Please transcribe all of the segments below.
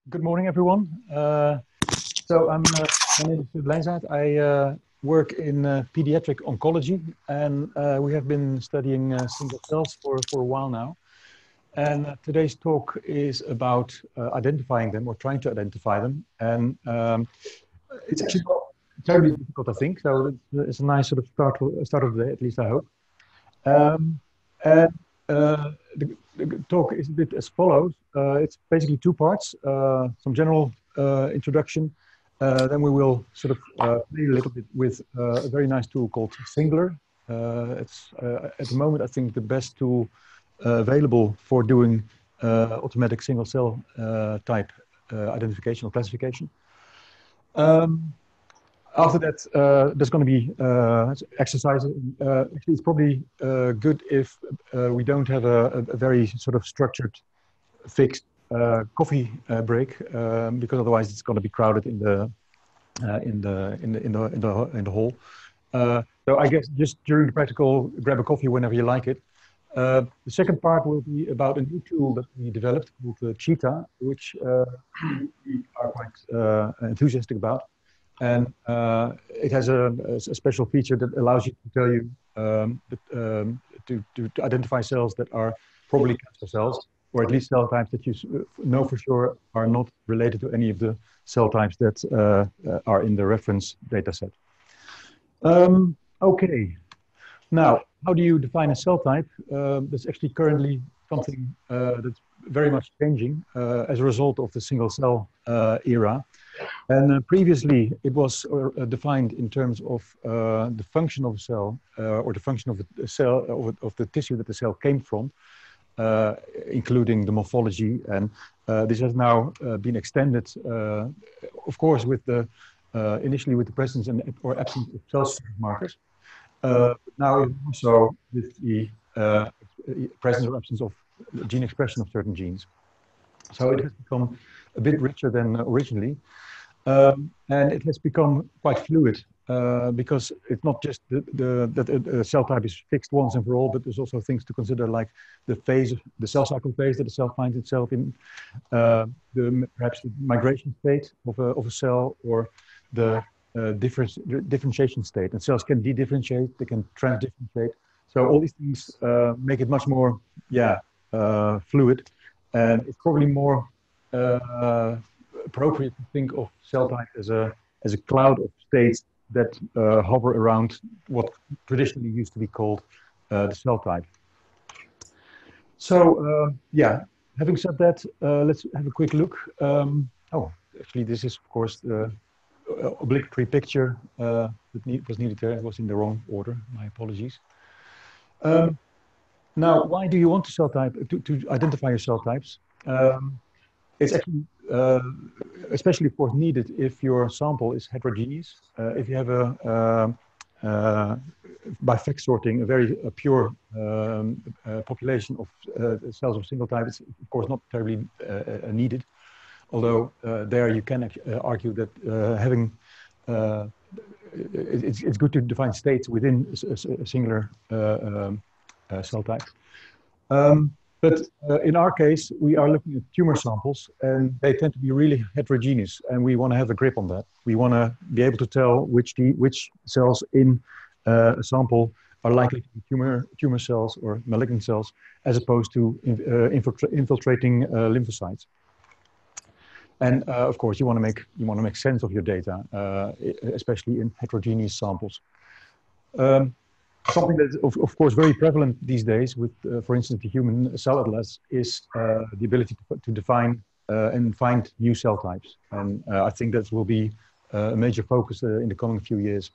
Good morning, everyone. My name is Sud Lijnzaad. I work in pediatric oncology, and we have been studying single cells for a while now. And today's talk is about identifying them or trying to identify them. And it's actually not terribly difficult, I think. So it's a nice sort of start of the day, at least I hope. And the talk is a bit as follows. It's basically two parts, some general introduction. Then we will sort of play a little bit with a very nice tool called Singler. It's at the moment, I think, the best tool available for doing automatic single cell type identification or classification. After that, there's going to be exercises. Actually, it's probably good if we don't have a very sort of structured, fixed coffee break, because otherwise it's going to be crowded in the hall. So I guess just during the practical, grab a coffee whenever you like it. The second part will be about a new tool that we developed called Cheetah, which we are quite enthusiastic about. And it has a special feature that allows you to tell you to identify cells that are probably cancer cells, or at least cell types that you know for sure are not related to any of the cell types that are in the reference data set. Okay, now how do you define a cell type? That's actually currently something that's very much changing as a result of the single cell era. And previously, it was defined in terms of the function of a cell or the function of the cell of the tissue that the cell came from, including the morphology. And this has now been extended, of course, with the initially with the presence or absence of cell surface markers. Now also with the presence or absence of gene expression of certain genes. So it has become a bit richer than originally. And it has become quite fluid because it's not just that a cell type is fixed once and for all, but there's also things to consider like the phase, the cell cycle phase that the cell finds itself in, perhaps the migration state of a cell, or the differentiation state. And cells can de-differentiate, they can trans-differentiate. So all these things make it much more, fluid, and it's probably more appropriate to think of cell type as a cloud of states that hover around what traditionally used to be called the cell type. So having said that, let's have a quick look. Actually, this is of course the obligatory picture that was needed there. It was in the wrong order. My apologies. Now, why do you want to identify your cell types? It's actually especially of course needed if your sample is heterogeneous. If you have by FACS sorting a very pure population of cells of single type, it's of course not terribly needed. Although there you can argue that having it's good to define states within a singular cell type. But in our case, we are looking at tumor samples, and they tend to be really heterogeneous, and we want to have a grip on that. We want to be able to tell which cells in a sample are likely to be tumor cells or malignant cells, as opposed to infiltrating lymphocytes. And of course, you want to make sense of your data, especially in heterogeneous samples. Something that is, of course, very prevalent these days with, for instance, the Human Cell Atlas is the ability to define and find new cell types. And I think that will be a major focus in the coming few years.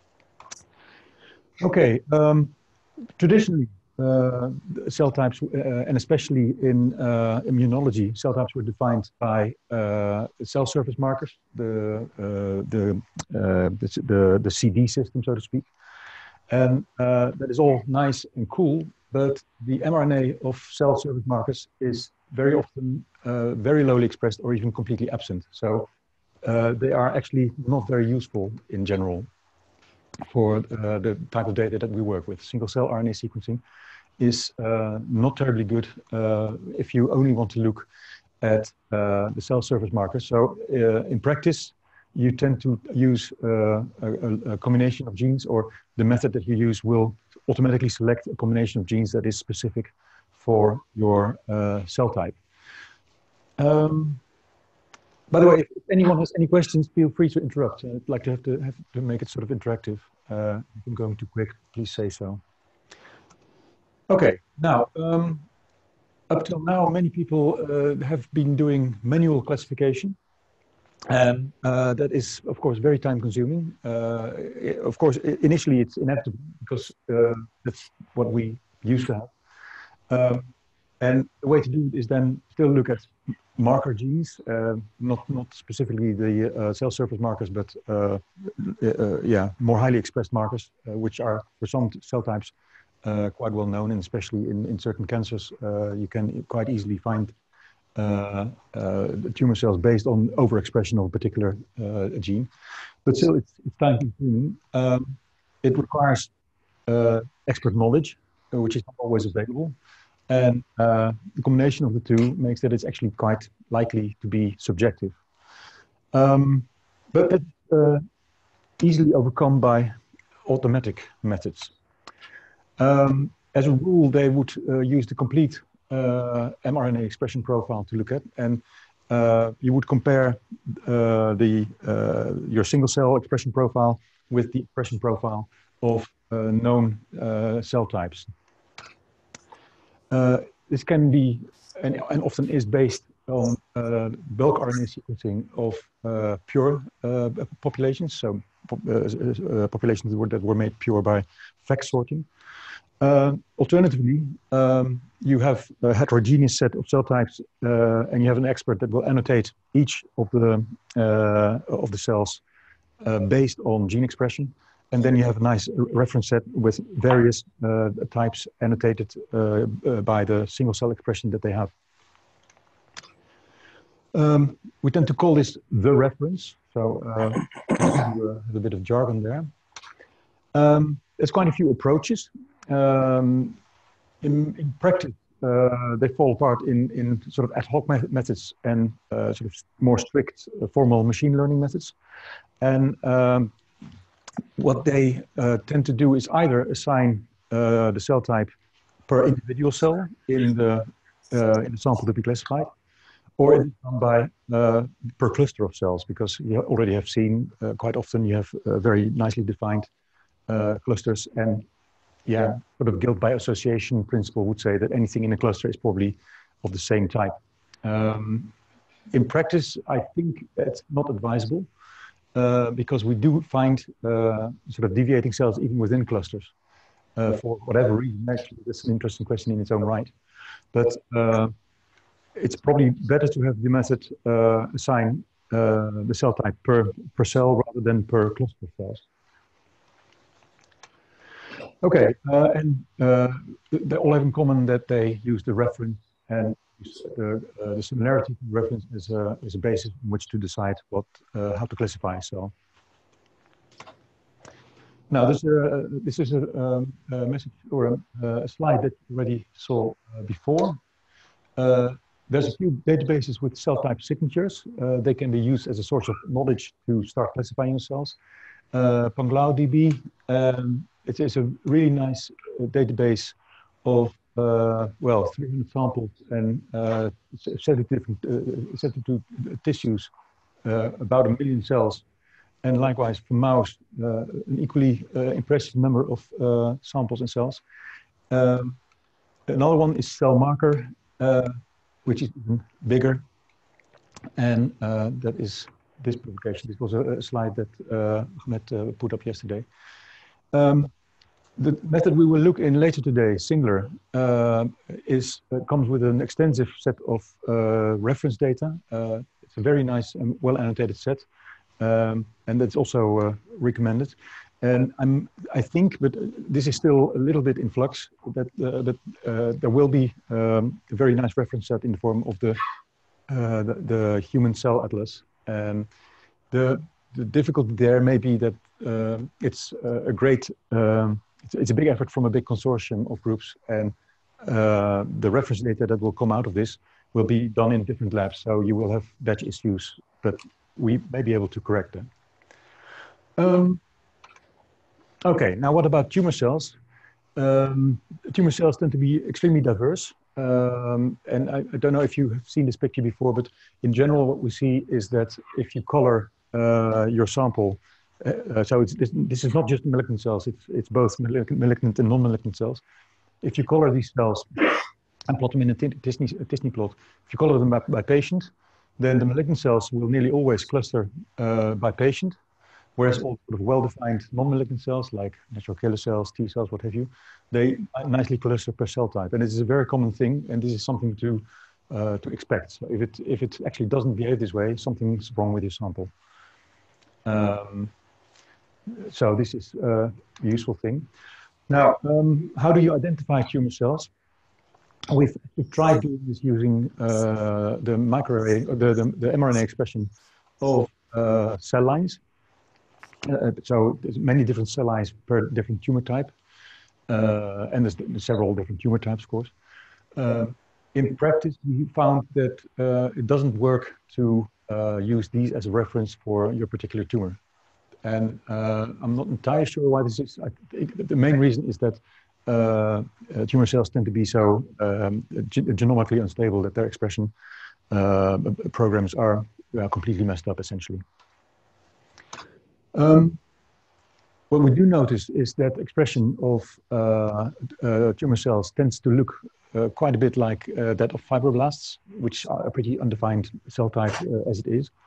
Okay, traditionally, cell types, and especially in immunology, cell types were defined by cell surface markers, the CD system, so to speak. And that is all nice and cool, but the mRNA of cell surface markers is very often very lowly expressed or even completely absent. So they are actually not very useful in general for the type of data that we work with. Single cell RNA sequencing is not terribly good if you only want to look at the cell surface markers. So in practice, you tend to use a combination of genes, or the method that you use will automatically select a combination of genes that is specific for your cell type. By the way, if anyone has any questions, feel free to interrupt. I'd like to have to make it sort of interactive. If I'm going too quick, please say so. Okay, now, up till now, many people have been doing manual classification. And that is, of course, very time consuming. Of course, initially it's inevitable because that's what we used to have. And the way to do it is then still look at marker genes, not specifically the cell surface markers, but yeah, more highly expressed markers, which are for some cell types quite well known, and especially in certain cancers, you can quite easily find the tumor cells based on overexpression of a particular gene. But still, it's time consuming. It requires expert knowledge, which is not always available. And the combination of the two makes that it's actually quite likely to be subjective. But that's easily overcome by automatic methods. As a rule, they would use the complete mRNA expression profile to look at, and you would compare your single cell expression profile with the expression profile of known cell types. This can be, and often is, based on bulk RNA sequencing of pure populations, so populations that were made pure by FACS sorting. Alternatively, you have a heterogeneous set of cell types, and you have an expert that will annotate each of the cells based on gene expression. And then you have a nice reference set with various types annotated by the single cell expression that they have. We tend to call this the reference, so have a bit of jargon there. There's quite a few approaches. In practice, they fall apart in sort of ad hoc methods and sort of more strict formal machine learning methods. And what they tend to do is either assign the cell type per individual cell in the sample to be classified, or it is done by per cluster of cells, because you already have seen quite often you have very nicely defined clusters, and yeah, sort of guilt by association principle would say that anything in a cluster is probably of the same type. In practice, I think that's not advisable. Because we do find sort of deviating cells even within clusters for whatever reason. Actually, that's an interesting question in its own right. But it's probably better to have the method assign the cell type per cell rather than per cluster of cells. Okay, and they all have in common that they use the reference and the similarity to the reference as a basis on which to decide how to classify a cell. Now, this is a message or a slide that you already saw before. There's a few databases with cell type signatures. They can be used as a source of knowledge to start classifying your cells. PangLaoDB, it is a really nice database of well, 300 samples and 72 tissues, about 1 million cells, and likewise for mouse, an equally impressive number of samples and cells. Another one is CellMarker, which is even bigger, and that is this publication. This was a slide that Ahmed put up yesterday. The method we will look in later today, Singler, comes with an extensive set of reference data. It's a very nice and well annotated set, and that's also recommended. And I think, but this is still a little bit in flux, that there will be a very nice reference set in the form of the Human Cell Atlas. And the difficulty there may be that it's a great it's a big effort from a big consortium of groups, and the reference data that will come out of this will be done in different labs. So you will have batch issues, but we may be able to correct them. Okay, now what about tumor cells? Tumor cells tend to be extremely diverse. And I don't know if you have seen this picture before, but in general, what we see is that if you color your sample, so this is not just malignant cells, it's both malignant and non-malignant cells. If you color these cells and plot them in a Disney plot, if you color them by patient, then the malignant cells will nearly always cluster by patient, whereas all sort of well-defined non-malignant cells, like natural killer cells, T cells, what have you, they nicely cluster per cell type. And this is a very common thing, and this is something to expect. So if it actually doesn't behave this way, something's wrong with your sample. So this is a useful thing. Now, how do you identify tumor cells? We've tried doing this using the microarray, the mRNA expression of cell lines. So there's many different cell lines per different tumor type, and there's several different tumor types, of course. In practice, we found that it doesn't work to use these as a reference for your particular tumor. And I'm not entirely sure why this is. I think the main reason is that tumor cells tend to be so genomically unstable that their expression programs are completely messed up, essentially. What we do notice is that expression of tumor cells tends to look quite a bit like that of fibroblasts, which are a pretty undefined cell type as it is.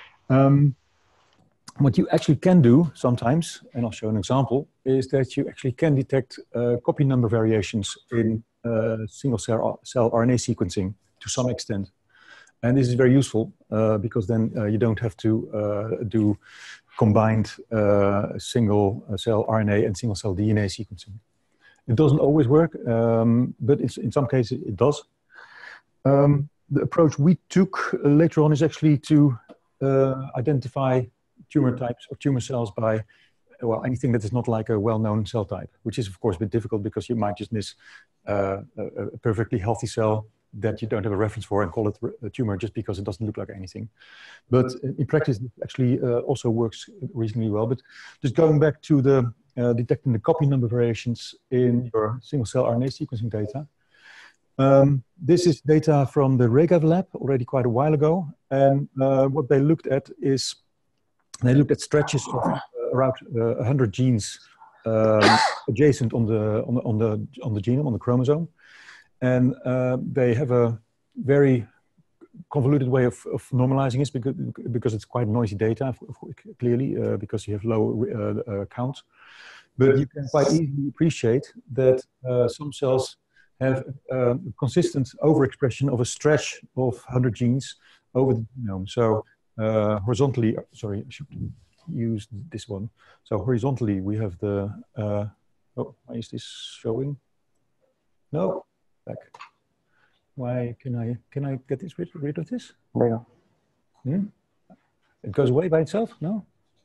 What you actually can do sometimes, and I'll show an example, is that you actually can detect copy number variations in single cell RNA sequencing to some extent. And this is very useful because then you don't have to do combined single cell RNA and single cell DNA sequencing. It doesn't always work, but in some cases it does. The approach we took later on is actually to identify tumor types or tumor cells by, well, anything that is not like a well-known cell type, which is of course a bit difficult because you might just miss a perfectly healthy cell that you don't have a reference for and call it a tumor just because it doesn't look like anything. But in practice, it actually also works reasonably well. But just going back to the detecting the copy number variations in your single cell RNA sequencing data. This is data from the REGAV lab already quite a while ago. And what they looked at is, they looked at stretches of around 100 genes adjacent on the genome, on the chromosome. And they have a very convoluted way of normalizing this because it's quite noisy data, clearly, because you have low counts. But you can quite easily appreciate that some cells have consistent overexpression of a stretch of 100 genes over the genome. So horizontally, sorry, I should use this one. So horizontally, we have the, oh, why is this showing? No. Back. Why can I get this rid of this? There you go. It goes away by itself? No.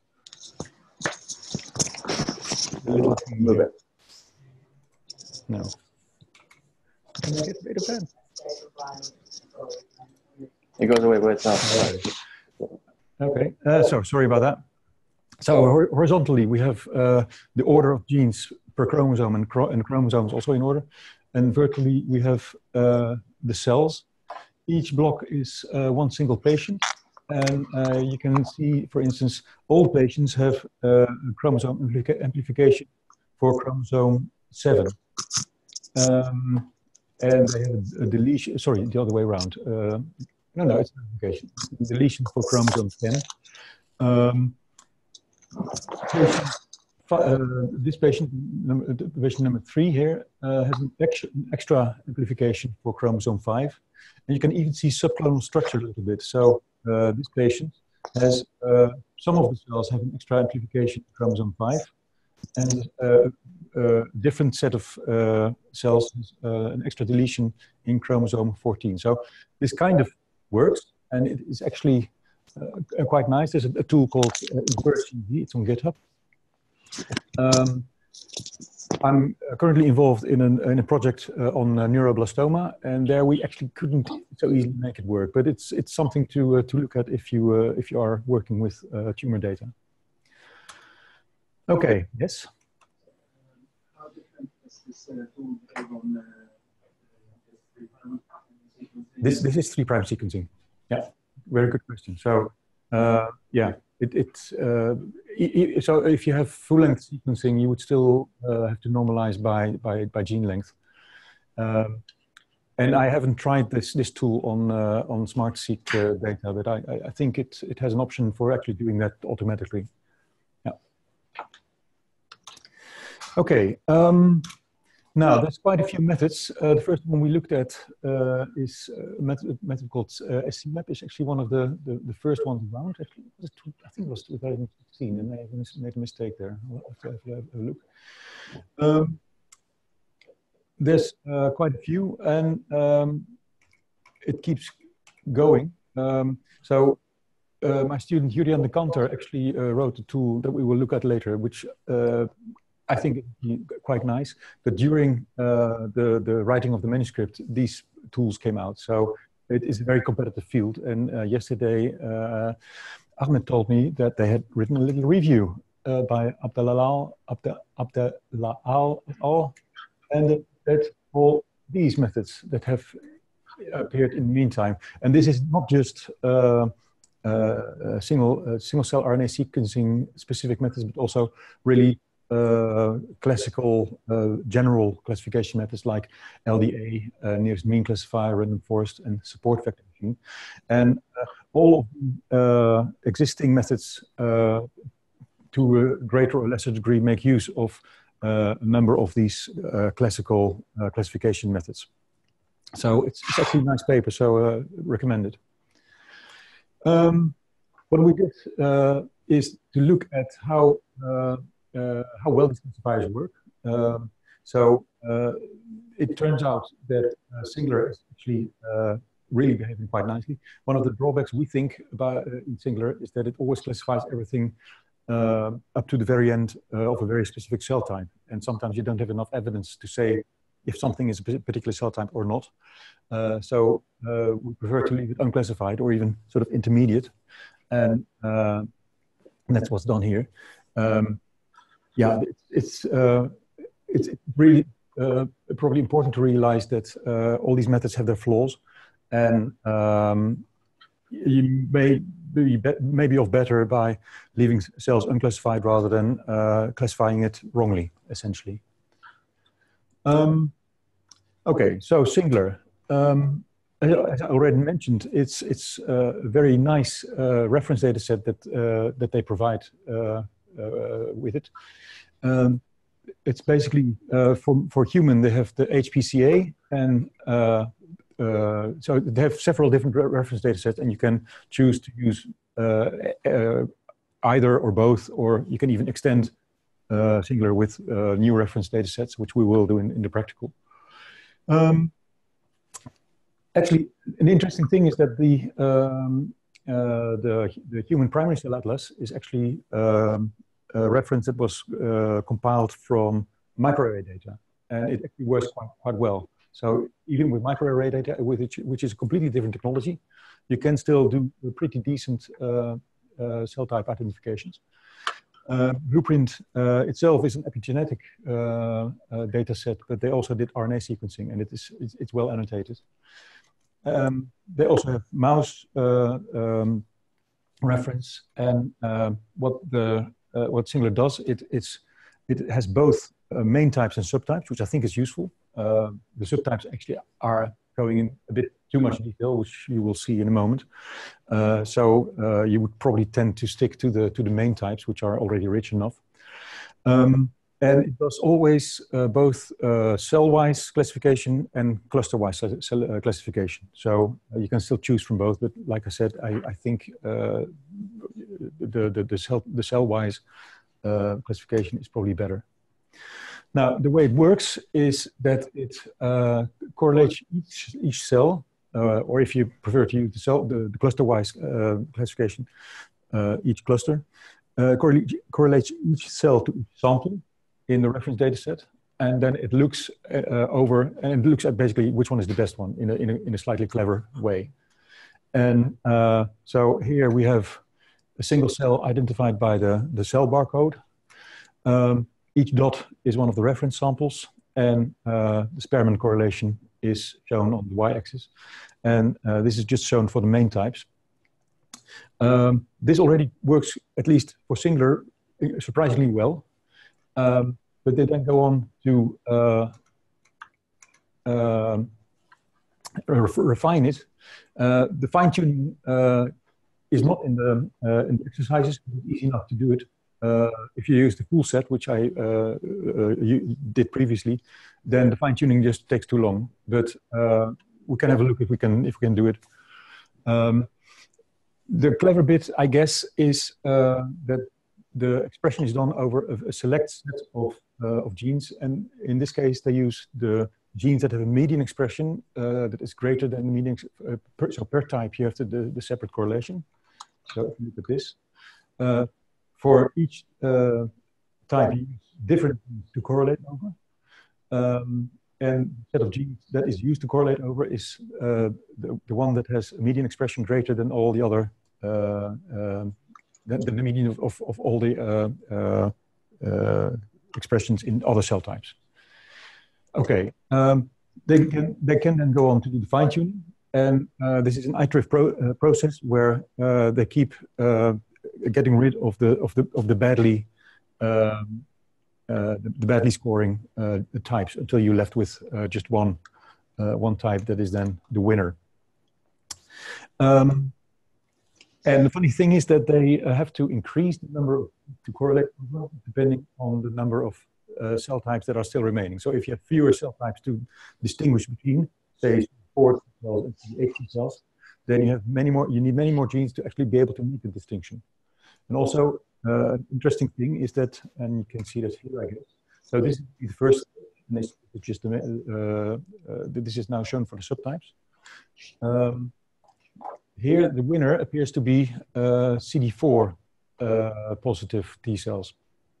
Move it. No. Can I get rid of that? It goes away by itself. Okay. So sorry about that. So horizontally, we have the order of genes per chromosome, and the chromosomes also in order. And vertically, we have the cells. Each block is one single patient. And you can see, for instance, all patients have chromosome amplification for chromosome 7. And they have a deletion, sorry, the other way around. No, it's amplification. Deletion for chromosome 10. This patient number 3 here has an extra amplification for chromosome 5, and you can even see subclonal structure a little bit. So this patient has some of the cells have an extra amplification for chromosome 5, and a different set of cells has an extra deletion in chromosome 14. So this kind of works, and it is actually quite nice. There's a tool called InvertCG. It's on GitHub. I'm currently involved in a project on neuroblastoma, and there we actually couldn't so easily make it work. But it's something to look at if you are working with tumor data. Okay. Yes. How different is this tool on This is 3' sequencing. Yeah, very good question. So yeah, so if you have full-length sequencing, you would still have to normalize by gene length. And I haven't tried this tool on SmartSeq data, but I think it has an option for actually doing that automatically. Yeah. Okay. Now, there's quite a few methods. The first one we looked at is a method called SCMap. It's actually one of the first ones around. Actually, I think it was 2016, and I made a mistake there. I'll have to have a look. There's quite a few, and it keeps going. So my student Julian de Kanter actually wrote a tool that we will look at later, which I think it's quite nice, but during the writing of the manuscript, these tools came out. So it is a very competitive field. And yesterday, Ahmed told me that they had written a little review by Abdelal, and that all these methods that have appeared in the meantime. And this is not just single cell RNA sequencing specific methods, but also really classical general classification methods like LDA, nearest mean classifier, random forest, and support vector machine. And all of the existing methods to a greater or lesser degree make use of a number of these classical classification methods. So it's actually a nice paper, so recommended. What we did is to look at how well these classifiers work. So it turns out that Singular is actually really behaving quite nicely. One of the drawbacks we think about in Singular is that it always classifies everything up to the very end of a very specific cell type. And sometimes you don't have enough evidence to say if something is a particular cell type or not. So we prefer to leave it unclassified or even sort of intermediate. And that's what's done here. Yeah, it's really probably important to realize that all these methods have their flaws, and you may be off better by leaving cells unclassified rather than classifying it wrongly, essentially. Okay, so Singular. As I already mentioned, it's a very nice reference data set that they provide with it. It's basically for human, they have the HPCA, and so they have several different reference data sets, and you can choose to use either or both, or you can even extend Singular with new reference data sets, which we will do in the practical. Actually, an interesting thing is that the Human Primary Cell Atlas is actually a reference that was compiled from microarray data, and it actually works quite well. So even with microarray data, which is a completely different technology, you can still do pretty decent cell type identifications. Blueprint itself is an epigenetic data set, but they also did RNA sequencing, and it's well annotated. They also have mouse reference, and what Singular does, it has both main types and subtypes, which I think is useful. The subtypes actually are going in a bit too much detail, which you will see in a moment. So you would probably tend to stick to the main types, which are already rich enough. And it does always both cell-wise classification and cluster-wise classification. So you can still choose from both, but like I said, I think the cell-wise classification is probably better. Now, the way it works is that it correlates each cell, or if you prefer to use the cluster-wise classification, each cluster correlates each cell to each sample in the reference data set, and then it looks over, and it looks at basically which one is the best one in a slightly clever way. And so here we have a single cell identified by the cell barcode. Each dot is one of the reference samples, and the Spearman correlation is shown on the y-axis. And this is just shown for the main types. This already works, at least for singular, surprisingly well. But they then go on to refine it. The fine-tuning is not in the exercises. It's easy enough to do it. If you use the full set, which I did previously, then the fine-tuning just takes too long. But we can have a look if we can do it. The clever bit, I guess, is that the expression is done over a select set of genes, and in this case, they use the genes that have a median expression that is greater than the median. So per type, you have the separate correlation. So if you look at this, for each type, you use different genes to correlate over. And the set of genes that is used to correlate over is the one that has a median expression greater than all the other, the median of all the expressions in other cell types. Okay, they can then go on to do the fine tuning, and this is an iterative process where they keep getting rid of the badly scoring types until you're left with just one type that is then the winner. And the funny thing is that they have to increase the number to correlate depending on the number of cell types that are still remaining. So if you have fewer cell types to distinguish between, say 4 cells and 18 cells, then you have many more. You need many more genes to actually be able to make the distinction. And also, an interesting thing is that, and you can see that here, I guess. So this is the first. And this is just this is now shown for the subtypes. Here, the winner appears to be CD4 positive T cells.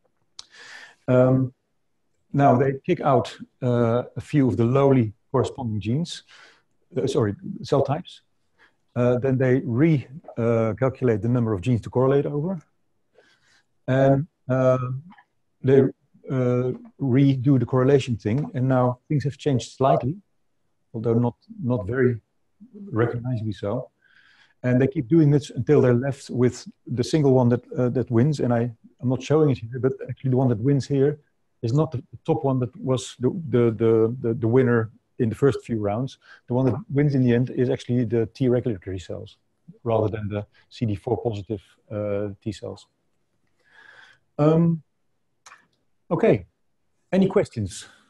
Now they kick out a few of the lowly corresponding genes, cell types. Then they recalculate the number of genes to correlate over, and they redo the correlation thing. And now things have changed slightly, although not very recognizably so. And they keep doing this until they're left with the single one that wins. And I'm not showing it here, but actually the one that wins here is not the top one that was the winner in the first few rounds. The one that wins in the end is actually the T regulatory cells rather than the CD4 positive T cells. Okay, any questions?